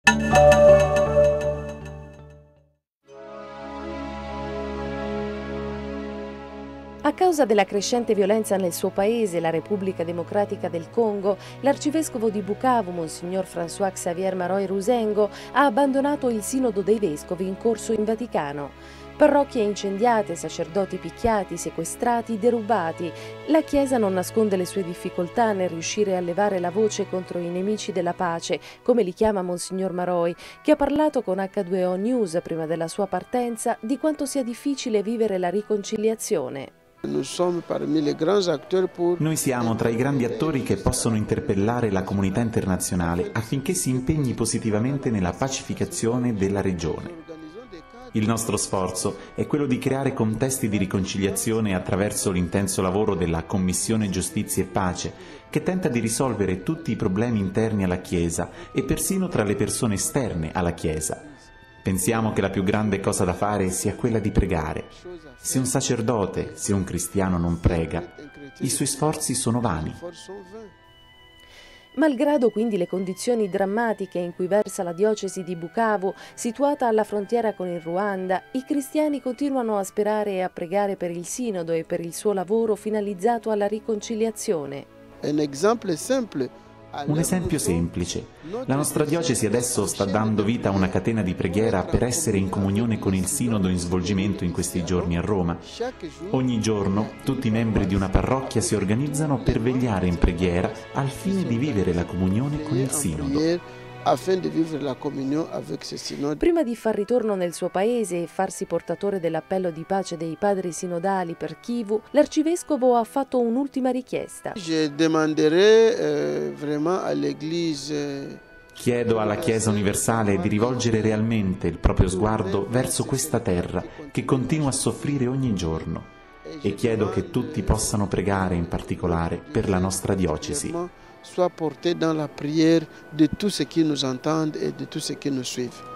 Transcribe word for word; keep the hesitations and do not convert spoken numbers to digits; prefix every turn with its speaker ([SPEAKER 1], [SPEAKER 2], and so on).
[SPEAKER 1] A causa della crescente violenza nel suo paese, la Repubblica Democratica del Congo, l'arcivescovo di Bukavu, Monsignor François Xavier Maroy Rusengo, ha abbandonato il Sinodo dei Vescovi in corso in Vaticano. Parrocchie incendiate, sacerdoti picchiati, sequestrati, derubati. La Chiesa non nasconde le sue difficoltà nel riuscire a levare la voce contro i nemici della pace, come li chiama Monsignor Maroy, che ha parlato con acca due o News prima della sua partenza di quanto sia difficile vivere la riconciliazione.
[SPEAKER 2] Noi siamo tra i grandi attori che possono interpellare la comunità internazionale affinché si impegni positivamente nella pacificazione della regione. Il nostro sforzo è quello di creare contesti di riconciliazione attraverso l'intenso lavoro della Commissione Giustizia e Pace, che tenta di risolvere tutti i problemi interni alla Chiesa e persino tra le persone esterne alla Chiesa. Pensiamo che la più grande cosa da fare sia quella di pregare. Se un sacerdote, se un cristiano non prega, i suoi sforzi sono vani.
[SPEAKER 1] Malgrado quindi le condizioni drammatiche in cui versa la diocesi di Bukavu, situata alla frontiera con il Ruanda, i cristiani continuano a sperare e a pregare per il Sinodo e per il suo lavoro finalizzato alla riconciliazione.
[SPEAKER 2] Un esempio semplice. Un esempio semplice. La nostra diocesi adesso sta dando vita a una catena di preghiera per essere in comunione con il Sinodo in svolgimento in questi giorni a Roma. Ogni giorno tutti i membri di una parrocchia si organizzano per vegliare in preghiera al fine di vivere la comunione con il Sinodo.
[SPEAKER 1] Prima di far ritorno nel suo paese e farsi portatore dell'appello di pace dei padri sinodali per Kivu, l'arcivescovo ha fatto un'ultima richiesta.
[SPEAKER 2] Chiedo alla Chiesa universale di rivolgere realmente il proprio sguardo verso questa terra che continua a soffrire ogni giorno e chiedo che tutti possano pregare in particolare per la nostra diocesi.
[SPEAKER 3] Soit porté dans la prière de tous ceux qui nous entendent et de tous ceux qui nous suivent.